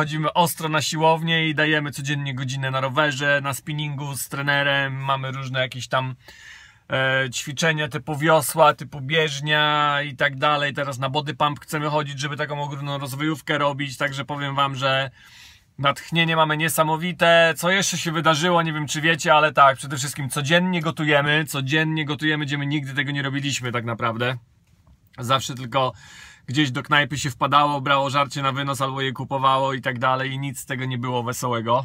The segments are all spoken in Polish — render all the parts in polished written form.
chodzimy ostro na siłownię i dajemy codziennie godzinę na rowerze, na spinningu z trenerem, mamy różne jakieś tam ćwiczenia typu wiosła, typu bieżnia i tak dalej. Teraz na body pump chcemy chodzić, żeby taką ogromną rozwojówkę robić, także powiem wam, że natchnienie mamy niesamowite. Co jeszcze się wydarzyło, nie wiem czy wiecie, ale tak, przede wszystkim codziennie gotujemy, gdzie my nigdy tego nie robiliśmy tak naprawdę. Zawsze tylko gdzieś do knajpy się wpadało, brało żarcie na wynos albo je kupowało i tak dalej i nic z tego nie było wesołego.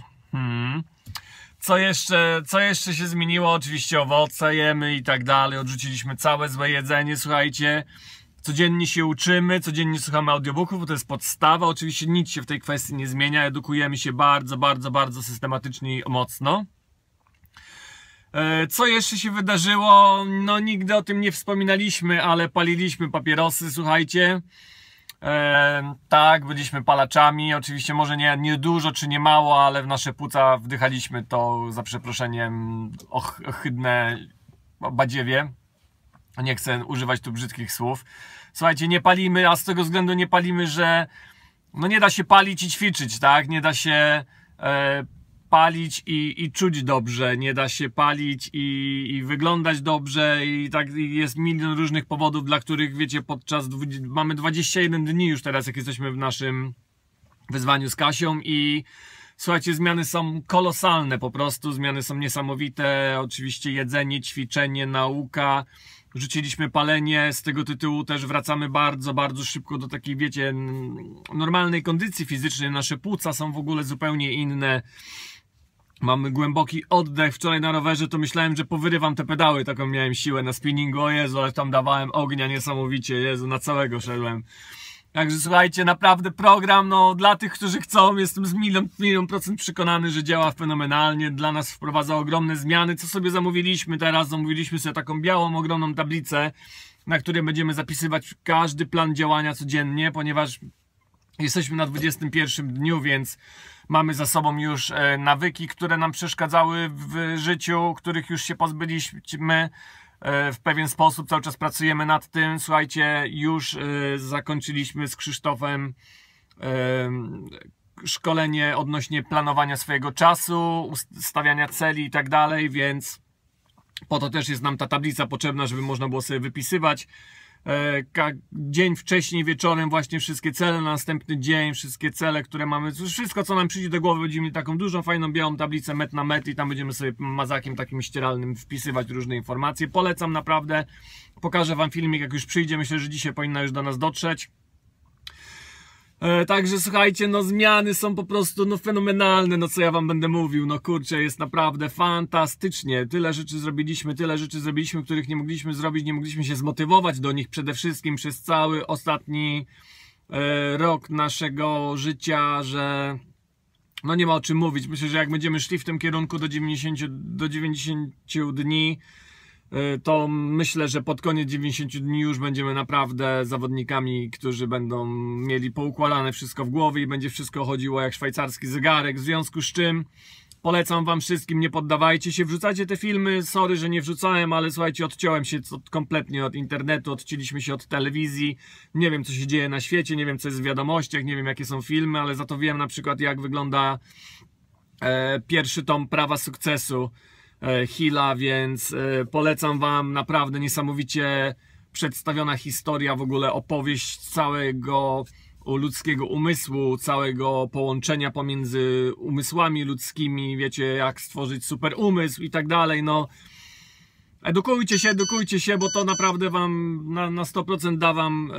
Co jeszcze się zmieniło? Oczywiście owoce jemy i tak dalej, odrzuciliśmy całe złe jedzenie, słuchajcie. Codziennie się uczymy, codziennie słuchamy audiobooków, bo to jest podstawa. Oczywiście nic się w tej kwestii nie zmienia, edukujemy się bardzo systematycznie i mocno. Co jeszcze się wydarzyło? No nigdy o tym nie wspominaliśmy, ale paliliśmy papierosy, słuchajcie. Tak, byliśmy palaczami, oczywiście może nie dużo czy nie mało, ale w nasze płuca wdychaliśmy to, za przeproszeniem, ohydne badziewie. Nie chcę używać tu brzydkich słów. Słuchajcie, nie palimy, a z tego względu nie palimy, że no nie da się palić i ćwiczyć, tak? Nie da się palić i czuć dobrze, nie da się palić i wyglądać dobrze i tak jest milion różnych powodów, dla których, wiecie, mamy 21 dni już teraz, jak jesteśmy w naszym wyzwaniu z Kasią i słuchajcie, zmiany są kolosalne po prostu, zmiany są niesamowite, oczywiście jedzenie, ćwiczenie, nauka, rzuciliśmy palenie, z tego tytułu też wracamy bardzo szybko do takiej, wiecie, normalnej kondycji fizycznej, nasze płuca są w ogóle zupełnie inne. Mamy głęboki oddech. Wczoraj na rowerze to myślałem, że powyrywam te pedały, taką miałem siłę na spinningu, o Jezu, ale tam dawałem ognia niesamowicie, Jezu, na całego szedłem. Także słuchajcie, naprawdę program, no dla tych, którzy chcą, jestem z milion procent przekonany, że działa fenomenalnie, dla nas wprowadza ogromne zmiany. Co sobie zamówiliśmy teraz? Zamówiliśmy sobie taką białą, ogromną tablicę, na której będziemy zapisywać każdy plan działania codziennie, ponieważ jesteśmy na 21 dniu, więc mamy za sobą już nawyki, które nam przeszkadzały w życiu, których już się pozbyliśmy w pewien sposób. Cały czas pracujemy nad tym. Słuchajcie, już zakończyliśmy z Krzysztofem szkolenie odnośnie planowania swojego czasu, stawiania celi i tak dalej, więc po to też jest nam ta tablica potrzebna, żeby można było sobie wypisywać dzień wcześniej, wieczorem właśnie wszystkie cele na następny dzień, wszystkie cele, które mamy, wszystko co nam przyjdzie do głowy, będziemy mieli taką dużą, fajną, białą tablicę met na met i tam będziemy sobie mazakiem takim ścieralnym wpisywać różne informacje. Polecam naprawdę, pokażę wam filmik jak już przyjdzie, myślę, że dzisiaj powinna już do nas dotrzeć. Także słuchajcie, no zmiany są po prostu no fenomenalne, no co ja wam będę mówił, no kurczę, jest naprawdę fantastycznie, tyle rzeczy zrobiliśmy, których nie mogliśmy zrobić, nie mogliśmy się zmotywować do nich przede wszystkim przez cały ostatni rok naszego życia, że no nie ma o czym mówić. Myślę, że jak będziemy szli w tym kierunku do 90 dni, to myślę, że pod koniec 90 dni już będziemy naprawdę zawodnikami, którzy będą mieli poukładane wszystko w głowie i będzie wszystko chodziło jak szwajcarski zegarek, w związku z czym polecam wam wszystkim, nie poddawajcie się, wrzucacie te filmy, sorry, że nie wrzucałem, ale słuchajcie, odciąłem się kompletnie od internetu, odcięliśmy się od telewizji, nie wiem co się dzieje na świecie, nie wiem co jest w wiadomościach, nie wiem jakie są filmy, ale za to wiem na przykład jak wygląda pierwszy tom Prawa Sukcesu Hilla, więc polecam wam, naprawdę niesamowicie przedstawiona historia, w ogóle opowieść całego ludzkiego umysłu, całego połączenia pomiędzy umysłami ludzkimi, wiecie, jak stworzyć super umysł i tak dalej, no edukujcie się, bo to naprawdę wam na 100% da wam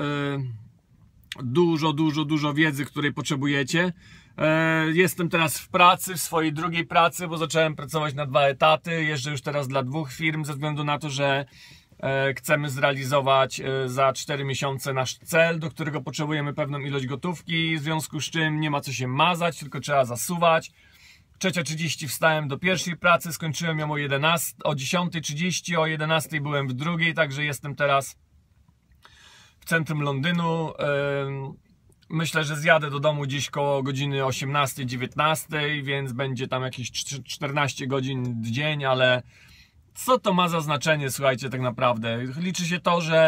dużo wiedzy, której potrzebujecie. Jestem teraz w pracy, w swojej drugiej pracy, bo zacząłem pracować na 2 etaty. Jeżdżę już teraz dla 2 firm ze względu na to, że chcemy zrealizować za 4 miesiące nasz cel, do którego potrzebujemy pewną ilość gotówki, w związku z czym nie ma co się mazać, tylko trzeba zasuwać. 3:30 wstałem do pierwszej pracy, skończyłem ją o 10:30, o 11:00 byłem w drugiej, także jestem teraz w centrum Londynu. Myślę, że zjadę do domu gdzieś koło godziny 18-19, więc będzie tam jakieś 14 godzin dzień, ale co to ma za znaczenie, słuchajcie, tak naprawdę? Liczy się to, że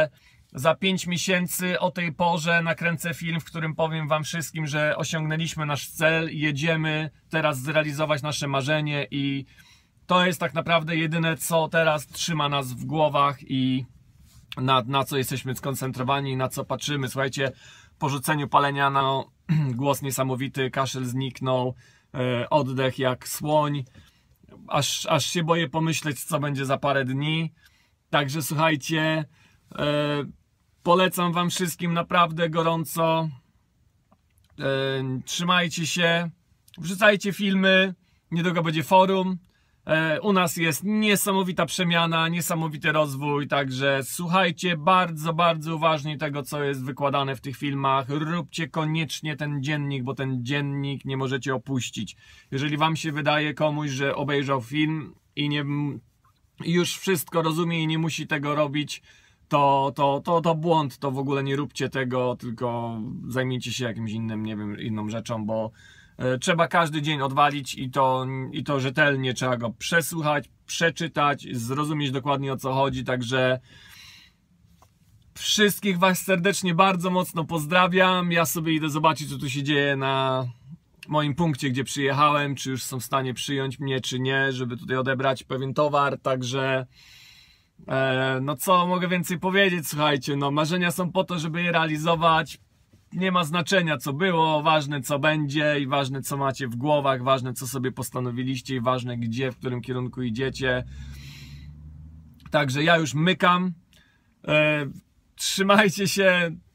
za 5 miesięcy o tej porze nakręcę film, w którym powiem wam wszystkim, że osiągnęliśmy nasz cel, jedziemy teraz zrealizować nasze marzenie i to jest tak naprawdę jedyne, co teraz trzyma nas w głowach i na co jesteśmy skoncentrowani, na co patrzymy. Słuchajcie, po rzuceniu palenia głos niesamowity, kaszel zniknął, oddech jak słoń, aż się boję pomyśleć, co będzie za parę dni. Także słuchajcie, polecam wam wszystkim naprawdę gorąco, trzymajcie się, wrzucajcie filmy, niedługo będzie forum. U nas jest niesamowita przemiana, niesamowity rozwój, także słuchajcie bardzo, bardzo uważnie tego, co jest wykładane w tych filmach. Róbcie koniecznie ten dziennik, bo ten dziennik nie możecie opuścić. Jeżeli wam się wydaje komuś, że obejrzał film i już wszystko rozumie i nie musi tego robić, to błąd, to w ogóle nie róbcie tego, tylko zajmijcie się jakimś innym, nie wiem, inną rzeczą, bo trzeba każdy dzień odwalić i to rzetelnie, trzeba go przesłuchać, przeczytać, zrozumieć dokładnie, o co chodzi, także wszystkich was serdecznie bardzo mocno pozdrawiam. Ja sobie idę zobaczyć, co tu się dzieje na moim punkcie, gdzie przyjechałem, czy już są w stanie przyjąć mnie, czy nie, żeby tutaj odebrać pewien towar, także no co mogę więcej powiedzieć, słuchajcie, no marzenia są po to, żeby je realizować. Nie ma znaczenia, co było, ważne, co będzie i ważne, co macie w głowach, ważne, co sobie postanowiliście i ważne, gdzie, w którym kierunku idziecie. Także ja już mykam. Trzymajcie się,